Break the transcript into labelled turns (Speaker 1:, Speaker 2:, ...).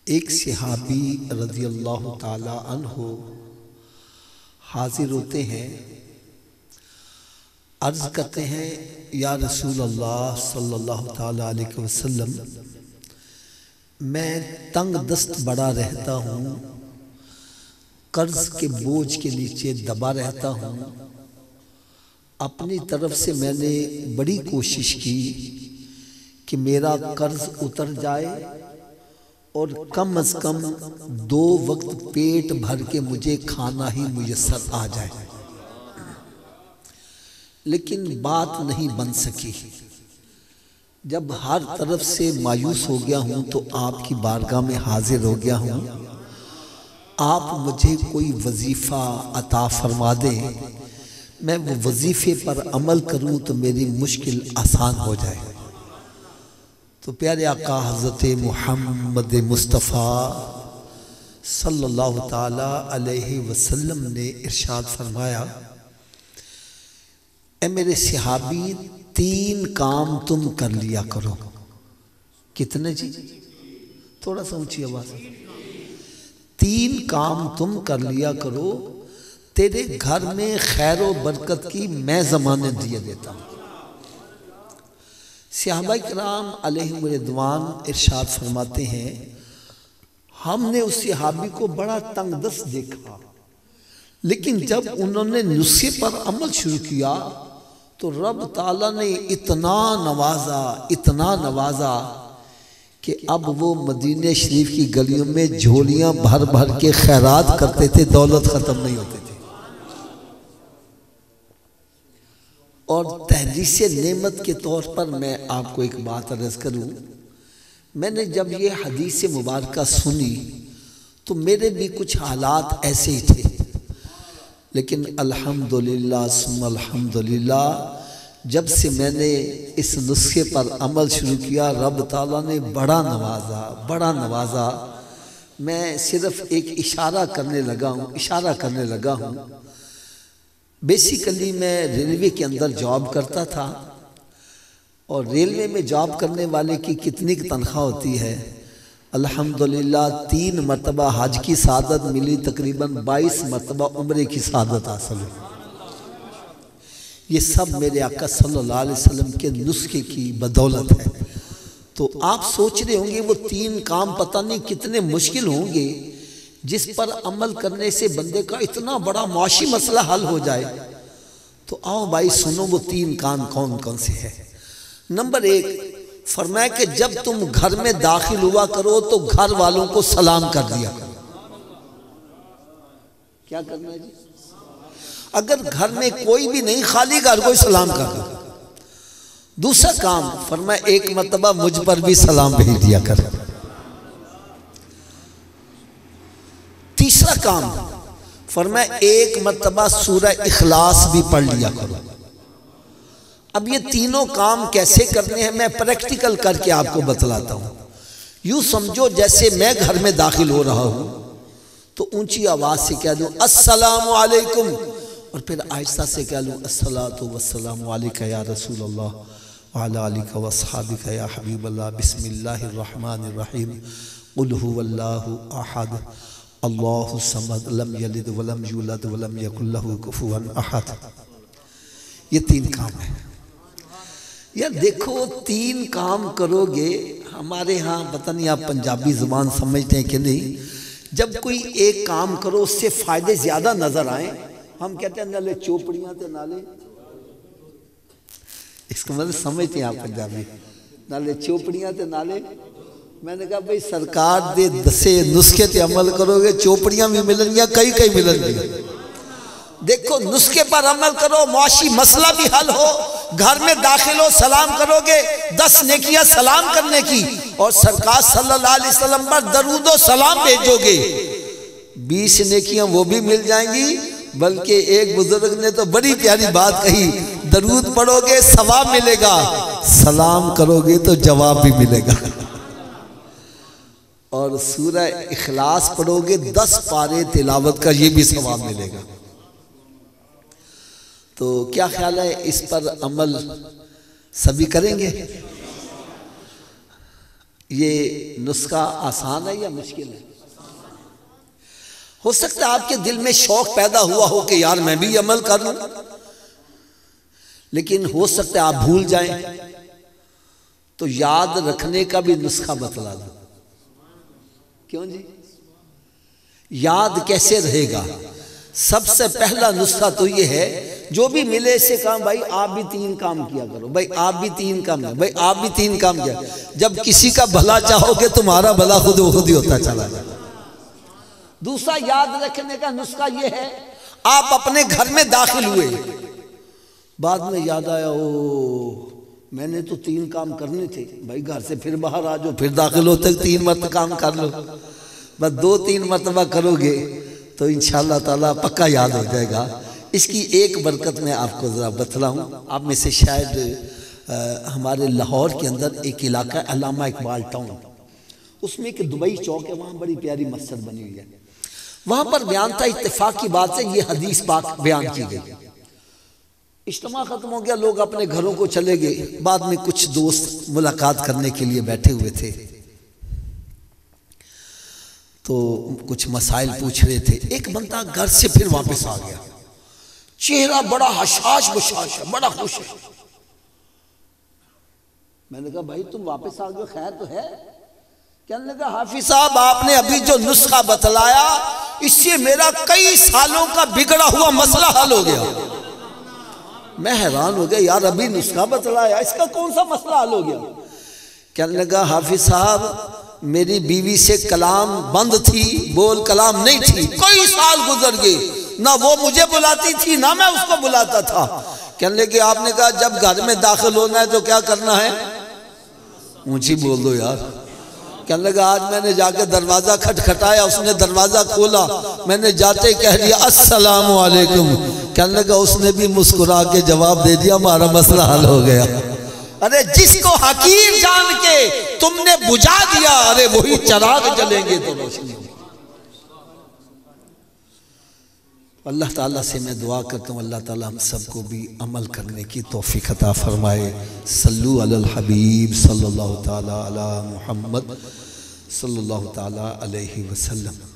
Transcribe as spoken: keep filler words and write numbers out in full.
Speaker 1: एक सहाबी रज़ियल्लाहु ताला अन्हु हाजिर होते हैं, अर्ज करते हैं, या रसूल अल्लाह सल्लल्लाहु ताला अलैहि वसल्लम, मैं तंग दस्त बड़ा रहता हूँ, कर्ज के बोझ के नीचे दबा रहता हूँ। अपनी तरफ से मैंने बड़ी कोशिश की कि मेरा कर्ज उतर जाए और कम अज कम दो वक्त पेट भर के मुझे खाना ही मुयस्सर आ जाए, लेकिन बात नहीं बन सकी। जब हर तरफ से मायूस हो गया हूँ तो आपकी बारगाह में हाजिर हो गया हूँ। आप मुझे कोई वजीफ़ा अता फरमा दें, मैं वो वजीफ़े पर अमल करूँ तो मेरी मुश्किल आसान हो जाए। तो प्यारे आका हज़रत मुहम्मद मुस्तफ़ा सल्लल्लाहु ताला अलैहि वसल्लम ने इरशाद फरमाया, ए मेरे सहाबी, तीन काम तुम कर लिया करो। कितने जी? थोड़ा सा ऊंची आवाज। तीन काम तुम कर लिया करो, तेरे घर में खैर व बरकत की मैं ज़मानत दिए देता हूँ। सहाबा किराम अलैहिम रिदवान इरशाद फरमाते हैं, हमने उस सहाबी को बड़ा तंगदस्त देखा, लेकिन जब उन्होंने नुस्खे पर अमल शुरू किया तो रब ताला ने इतना नवाजा इतना नवाजा कि अब वो मदीने शरीफ की गलियों में झोलियां भर भर के खैरात करते थे, दौलत खत्म नहीं होती थी। और तहदीस नेमत के तौर पर मैं आपको एक बात अर्ज़ करूं, मैंने जब ये हदीस मुबारका सुनी तो मेरे भी कुछ हालात ऐसे ही थे, लेकिन अल्हम्दुलिल्लाह सुम्मा अल्हम्दुलिल्लाह जब से मैंने इस नुस्खे पर अमल शुरू किया, रब ताला ने बड़ा नवाजा बड़ा नवाजा। मैं सिर्फ एक इशारा करने लगा हूँ इशारा करने लगा हूँ बेसिकली मैं रेलवे के अंदर जॉब करता था, और रेलवे में जॉब करने वाले की कितनी तनख्वाह होती है? अल्हम्दुलिल्लाह तीन मरतबा हज की सादत मिली, तकरीबन बाईस मरतबा उम्रे की सादत हासिल हुई। ये सब मेरे आका सल्लल्लाहु अलैहि वसल्लम के नुस्खे की बदौलत है। तो आप सोच रहे होंगे वो तीन काम पता नहीं कितने मुश्किल होंगे जिस पर अमल करने से बंदे का इतना बड़ा माशी मसला हल हो जाए। तो आओ भाई सुनो वो तीन काम कौन कौन से हैं। नंबर एक, फरमाया कि जब तुम घर में दाखिल हुआ करो तो घर वालों को सलाम कर दिया करो। क्या करना है जी? अगर घर में कोई भी नहीं, खाली घर को सलाम कर दो। दूसरा काम फरमाया, एक मर्तबा मुझ पर भी सलाम भेज दिया कर। तीसरा काम फरमाया, एक मर्तबा सूरह इखलास भी पढ़ लिया करो। अब ये तीनों काम कैसे करने हैं मैं प्रैक्टिकल करके आपको बतलाता हूँ। यूँ समझो जैसे मैं घर में दाखिल हो रहा हूँ तो ऊंची आवाज़ से कह दूँ अस्सलामु अलैकुम, और फिर आहिस्ता से कह लूँ अस्सलातु वस्सलामु अलैका या रसूल अल्लाह व अला आलिका व अस्हाबिका या हबीब अल्लाह, बिस्मिल्लाहिर रहमानिर रहीम, कुल हुवल्लाहु अहद, अल्लाहु समद, लम यलिद वलम यूलद वलम यकुल लहू कुफुवन अहद। ये तीन काम है यार। देखो तीन काम करोगे, हमारे यहाँ पता नहीं आप पंजाबी जुबान समझते हैं कि नहीं, जब कोई एक काम करो उससे फायदे ज्यादा नजर आए, हम कहते हैं नाले चोपड़ियां ते नाले, इसका मतलब समझते हैं आप पंजाबी, नाले चोपड़ियां ते नाले। मैंने कहा भाई सरकार दे दसे नुस्खे ते अमल करोगे, चोपड़ियां भी मिलेंगी, कई कई मिलेंगी। देखो नुस्खे पर अमल करो, मुआशी मसला भी हल हो, घर में दाखिल हो सलाम करोगे, दस नेकियां सलाम करने की, और सरकार सल्लल्लाहु अलैहि वसल्लम पर दरूदो सलाम भेजोगे, बीस नेकियां वो भी मिल जाएंगी। बल्कि एक बुजुर्ग ने तो बड़ी प्यारी बात कही, दरूद पढ़ोगे सवाब मिलेगा, सलाम करोगे तो जवाब भी मिलेगा, और सूरह इखलास पढ़ोगे दस पारे तिलावत का ये भी सवाब मिलेगा। तो क्या ख्याल है इस पर अमल सभी करेंगे? ये नुस्खा आसान है या मुश्किल है? हो सकता है आपके दिल में शौक पैदा हुआ हो कि यार मैं भी अमल कर लूं, लेकिन हो सकता है आप भूल जाएं, तो याद रखने का भी नुस्खा बतला दो। क्यों जी? याद कैसे रहेगा? सबसे पहला नुस्खा तो ये है, जो भी मिले से कहा भाई आप भी तीन काम किया करो, भाई आप भी तीन काम भाई आप भी तीन काम किया। जब किसी का भला चाहोगे तुम्हारा भला खुद खुद ही होता चला जाएगा। दूसरा याद रखने का नुस्खा ये है, आप अपने घर में दाखिल हुए, बाद में याद आया ओ मैंने तो तीन काम करने थे, भाई घर से फिर बाहर आ जाओ, फिर दाखिल होते तीन मरतबा काम कर लो। बस दो तीन मरतबा करोगे तो इंशाअल्लाह ताला पक्का याद हो जाएगा। इसकी एक बरकत मैं आपको ज़रा बतलाऊँ। आप में से शायद आ, हमारे लाहौर के अंदर एक इलाका है अल्लामा इकबाल टाउन, उसमें एक दुबई चौक है, वहाँ बड़ी प्यारी मस्जिद बनी हुई है। वहाँ पर बयान था, इत्तेफाक की बात से ये हदीस पाक बयान की गई। इज्तिमा ख़त्म हो गया, लोग अपने घरों को चले गए। बाद में कुछ दोस्त मुलाकात करने के लिए बैठे हुए थे, तो कुछ मसाइल पूछ रहे थे। एक बंदा घर से फिर वापस आ गया, चेहरा बड़ा हशाश बशाश है, बड़ा खुश है। मैंने कहा भाई तुम वापस आ गए, खैर तो है? कहने लगा हाफिज साहब आपने अभी जो नुस्खा बतलाया इससे मेरा कई सालों का बिगड़ा हुआ मसला हल हो गया। मैं हैरान हो गया, यार अभी नुस्खा बतलाया, इसका कौन सा मसला हल हो गया? कहने लगा हाफिज साहब मेरी बीवी से कलाम बंद थी, बोल कलाम नहीं थी, कई साल गुजर गए, ना वो मुझे बुलाती थी ना मैं उसको बुलाता था। कहने लगे आपने कहा जब घर में दाखिल होना है तो क्या करना है? ऊंची बोल दो यार। कहने लगा आज मैंने जाके दरवाजा खटखटाया, उसने दरवाजा खोला, मैंने जाते कह दिया अस्सलामु अलैकुम। कहने लगा उसने भी मुस्कुरा के जवाब दे दिया, हमारा मसला हल हो गया। अरे जिसको हकीर जान के तुमने बुझा दिया, अरे वही चिराग जलेंगे तो रोशनी। अल्लाह ताला से मैं दुआ करता हूँ, अल्लाह ताला हम सबको भी अमल करने की तौफीक अता फरमाए। सल्लु अलल हबीब सल्लल्लाहु ताला अला मुहम्मद सल्लल्लाहु ताला अलैहि वसल्लम।